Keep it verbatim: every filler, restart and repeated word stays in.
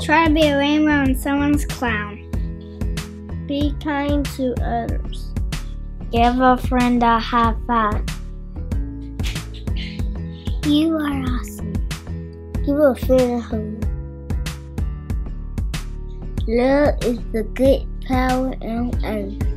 Try to be a rainbow and someone's clown. Be kind to others. Give a friend a high five. You are awesome. Give a friend a hug. Love is the good power on earth.